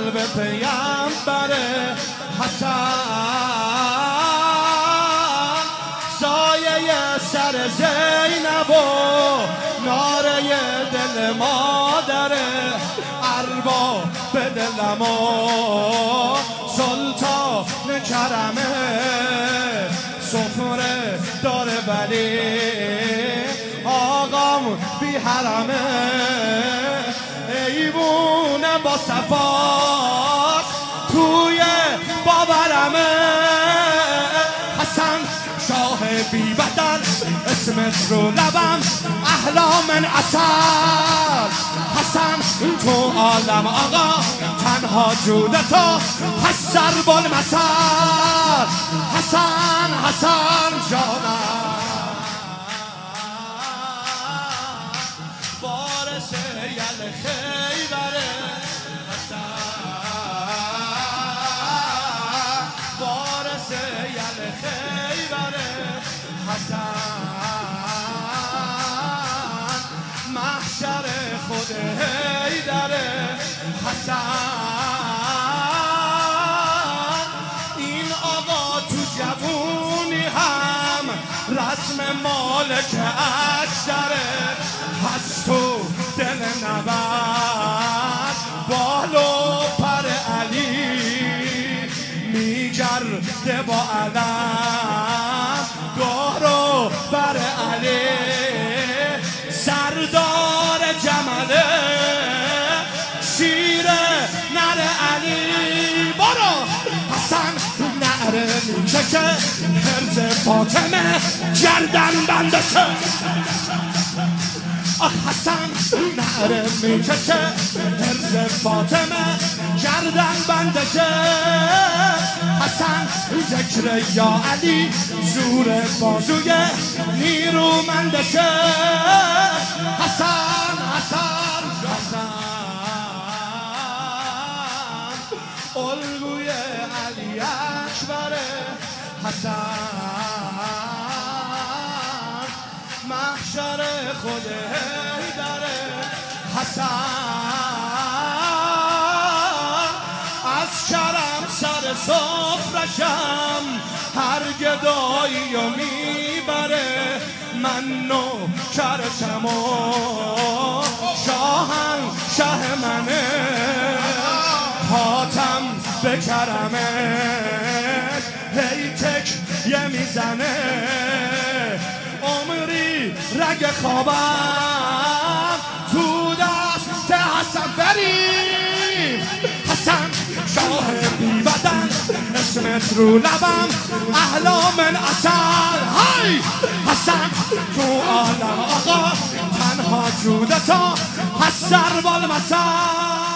قلب پیامبر حسن سایه سر زینب و ناره دل مادر ارباب دلم و سلطان کرمه سفره داره ولی آقام بی حرمه ایوونه با صفات توی باورمه حسن شاه بی بدل اسمت رو لبم احلا من عسل حسن تو عالم آقا تنها جودتو حسر بالمثل حسن حسن جانم وارث یل خیبره حسن وارث یل خیبره حسن محشر خود حیدره حسن این آقا تو جوونی هم رسم مالک اشتره هست تو دل نبرد بال و پر علی میگرده با علم گارو بر علی سردار جمله شیر نر علی برو حسن نعره میکشه حرز فاطمه گردن بندشه آخ حسن نعره میکشه حرز فاطمه گردن بندشه حسن ذکر یا علی زور بازوی نیرومندشه حسن حسن حسن الگوی علی اکبره حسن محشر خود حیدره حسن از کرم سر سفرشم هر گدایی و میبره من نوکرشم و شاهن شه منه حاتم به کرمش هی تک یه میزنه عمری رگ خوابم تو دست حسن بریم حسن شاه بی بدن اسمت رو لبم احلا من عسل های حسن تو عالم آقا تنها جودتا حسر بالمثل